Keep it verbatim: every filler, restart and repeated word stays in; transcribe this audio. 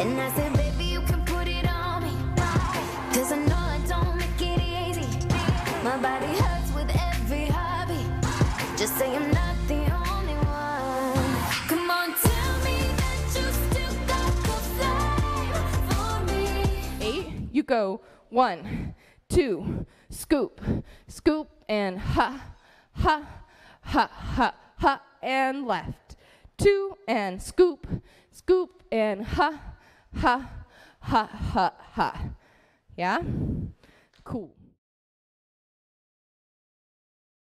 And I said, baby, you can put it on me, cause I know I don't make it easy. My body hurts with every hobby. Just say I'm not the only one. Come on, tell me that you still got the flame for me. Eight, you go one, two, scoop, scoop, and ha, ha, ha, ha, ha, and left. Two, and scoop, scoop, and ha, ha, ha, ha, ha. Yeah? Cool.